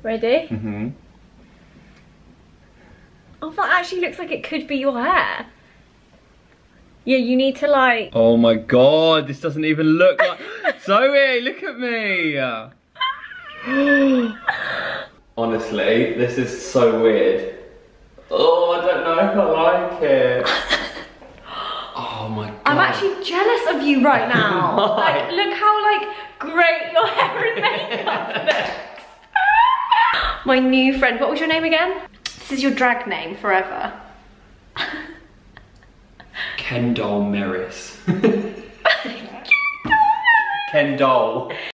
Ready? Mm-hmm. Oh, that actually looks like it could be your hair. Yeah, you need to like... Oh my god, this doesn't even look like... Zoe, look at me! Honestly, this is so weird. Oh, I don't know if I like it. Oh my god. I'm actually jealous of you right now. Why? Like, look how like great your hair and makeup looks. My new friend, what was your name again? This is your drag name forever. Kendoll Merris. Kendoll.